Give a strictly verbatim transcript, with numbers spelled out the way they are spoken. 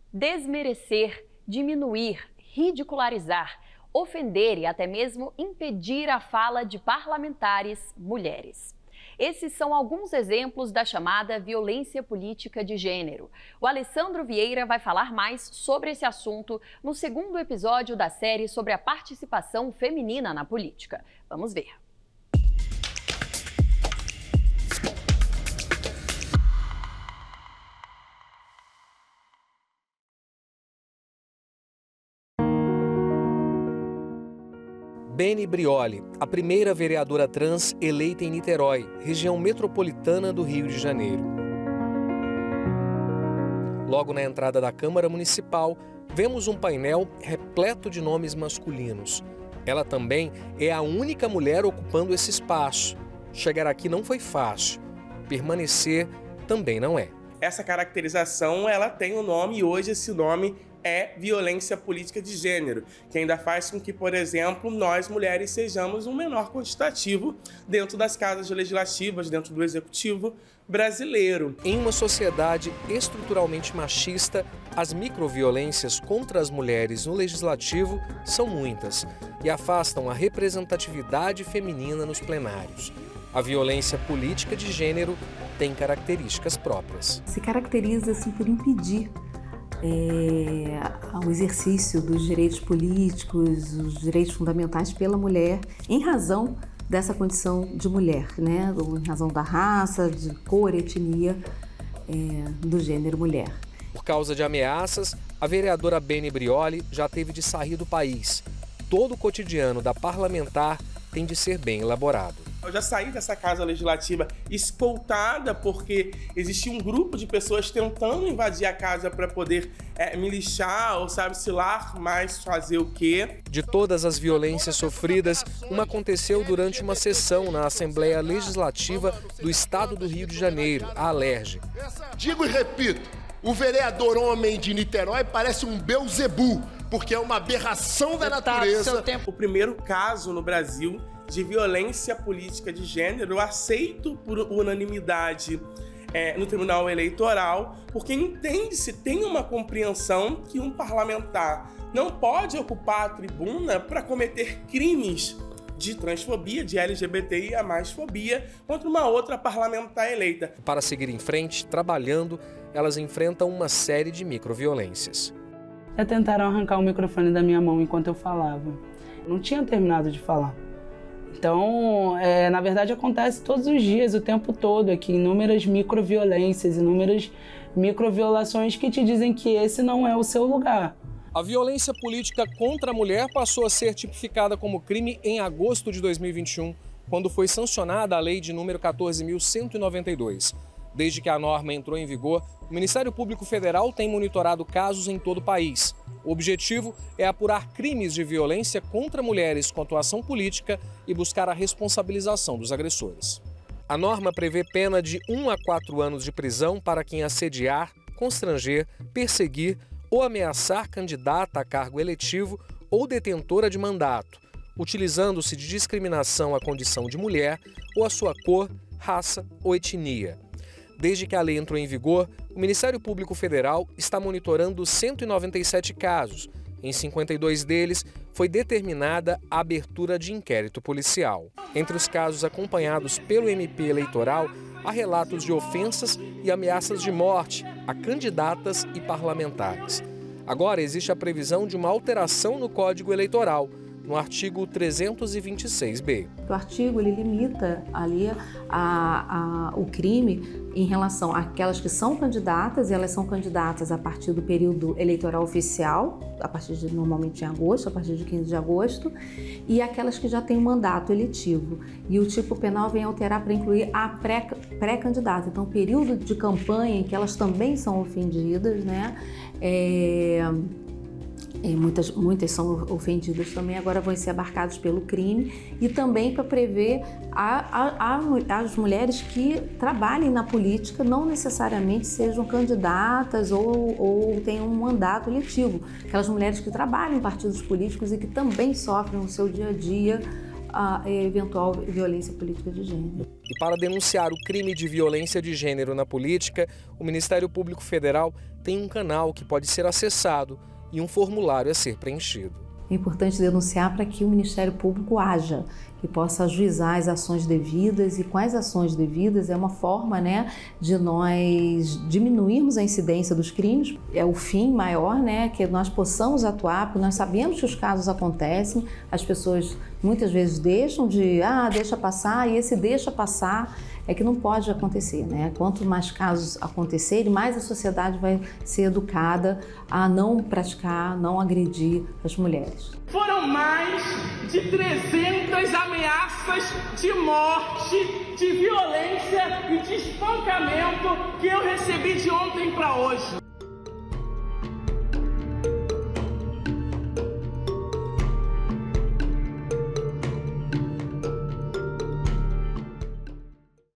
Desmerecer, diminuir, ridicularizar, ofender e até mesmo impedir a fala de parlamentares mulheres. Esses são alguns exemplos da chamada violência política de gênero. O Alessandro Vieira vai falar mais sobre esse assunto no segundo episódio da série sobre a participação feminina na política. Vamos ver. Beni Brioli, a primeira vereadora trans eleita em Niterói, região metropolitana do Rio de Janeiro. Logo na entrada da Câmara Municipal, vemos um painel repleto de nomes masculinos. Ela também é a única mulher ocupando esse espaço. Chegar aqui não foi fácil. Permanecer também não é. Essa caracterização, ela tem um nome e hoje esse nome é violência política de gênero, que ainda faz com que, por exemplo, nós mulheres sejamos um menor quantitativo dentro das casas legislativas, dentro do executivo brasileiro. Em uma sociedade estruturalmente machista, as microviolências contra as mulheres no legislativo são muitas e afastam a representatividade feminina nos plenários. A violência política de gênero tem características próprias. Se caracteriza assim, por impedir É, o exercício dos direitos políticos, os direitos fundamentais pela mulher, em razão dessa condição de mulher, né? Em razão da raça, de cor, etnia, é, do gênero mulher. Por causa de ameaças, a vereadora Beni Brioli já teve de sair do país. Todo o cotidiano da parlamentar tem de ser bem elaborado. Eu já saí dessa casa legislativa escoltada porque existia um grupo de pessoas tentando invadir a casa para poder é, me lixar ou sabe-se lá mais fazer o quê. De todas as violências sofridas, uma aconteceu durante uma sessão na Assembleia Legislativa do Estado do Rio de Janeiro, a Alerj. Digo e repito, o vereador homem de Niterói parece um Beelzebu, porque é uma aberração da natureza. O primeiro caso no Brasil de violência política de gênero aceito por unanimidade é, no Tribunal Eleitoral, porque entende-se, tem uma compreensão que um parlamentar não pode ocupar a tribuna para cometer crimes de transfobia, de L G B T I A mais fobia, contra uma outra parlamentar eleita. Para seguir em frente, trabalhando, elas enfrentam uma série de microviolências. Já tentaram arrancar o microfone da minha mão enquanto eu falava. Não tinha terminado de falar. Então, é, na verdade, acontece todos os dias, o tempo todo, aqui, inúmeras microviolências, inúmeras microviolações que te dizem que esse não é o seu lugar. A violência política contra a mulher passou a ser tipificada como crime em agosto de dois mil e vinte e um, quando foi sancionada a lei de número quatorze mil cento e noventa e dois. Desde que a norma entrou em vigor, o Ministério Público Federal tem monitorado casos em todo o país. O objetivo é apurar crimes de violência contra mulheres com atuação política e buscar a responsabilização dos agressores. A norma prevê pena de um a quatro anos de prisão para quem assediar, constranger, perseguir ou ameaçar candidata a cargo eletivo ou detentora de mandato, utilizando-se de discriminação à condição de mulher ou à sua cor, raça ou etnia. Desde que a lei entrou em vigor, o Ministério Público Federal está monitorando cento e noventa e sete casos. Em cinquenta e dois deles, foi determinada a abertura de inquérito policial. Entre os casos acompanhados pelo M P eleitoral, há relatos de ofensas e ameaças de morte a candidatas e parlamentares. Agora existe a previsão de uma alteração no Código Eleitoral, no artigo trezentos e vinte e seis B. O artigo ele limita ali a, a, o crime em relação àquelas que são candidatas, e elas são candidatas a partir do período eleitoral oficial, a partir de normalmente em agosto, a partir de quinze de agosto, e aquelas que já têm um mandato eletivo. E o tipo penal vem alterar para incluir a pré, pré-candidata. Então, o período de campanha em que elas também são ofendidas, né? É... E muitas, muitas são ofendidas também, agora vão ser abarcadas pelo crime, e também para prever a, a, a, as mulheres que trabalhem na política, não necessariamente sejam candidatas ou, ou tenham um mandato eletivo. Aquelas mulheres que trabalham em partidos políticos e que também sofrem no seu dia a dia a eventual violência política de gênero. E para denunciar o crime de violência de gênero na política, o Ministério Público Federal tem um canal que pode ser acessado e um formulário a ser preenchido. É importante denunciar para que o Ministério Público haja, que possa ajuizar as ações devidas, e quais ações devidas é uma forma, né, de nós diminuirmos a incidência dos crimes. É o fim maior, né, que nós possamos atuar, porque nós sabemos que os casos acontecem, as pessoas muitas vezes deixam de, ah, deixa passar, e esse deixa passar é que não pode acontecer, né? Quanto mais casos acontecerem, mais a sociedade vai ser educada a não praticar, não agredir as mulheres. Foram mais de trezentas ameaças de morte, de violência e de espancamento que eu recebi de ontem para hoje.